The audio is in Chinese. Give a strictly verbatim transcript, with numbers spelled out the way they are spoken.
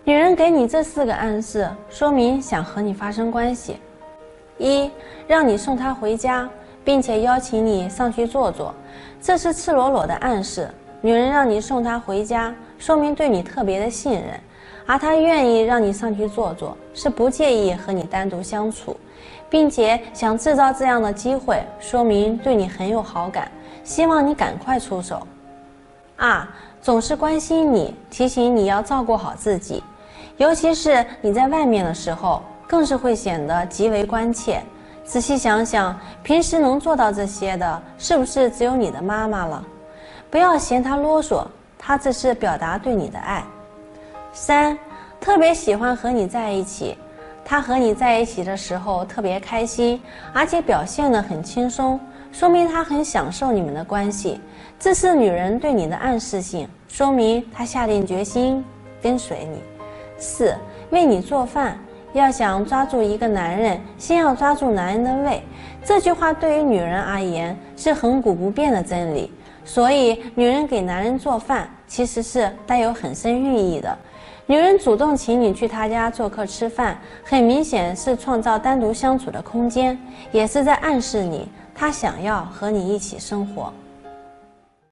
女人给你这四个暗示，说明想和你发生关系。一，让你送她回家，并且邀请你上去坐坐，这是赤裸裸的暗示。女人让你送她回家，说明对你特别的信任，而她愿意让你上去坐坐，是不介意和你单独相处，并且想制造这样的机会，说明对你很有好感，希望你赶快出手。二，总是关心你，提醒你要照顾好自己，尤其是你在外面的时候，更是会显得极为关切。仔细想想，平时能做到这些的，是不是只有你的妈妈了？不要嫌她啰嗦，她这是表达对你的爱。三，特别喜欢和你在一起，她和你在一起的时候特别开心，而且表现得很轻松，说明她很享受你们的关系。这是女人对你的暗示性，说明她下定决心跟随你。四，为你做饭。要想抓住一个男人，先要抓住男人的胃，这句话对于女人而言是亘古不变的真理。所以女人给男人做饭其实是带有很深寓意的。女人主动请你去她家做客吃饭，很明显是创造单独相处的空间，也是在暗示你她想要和你一起生活。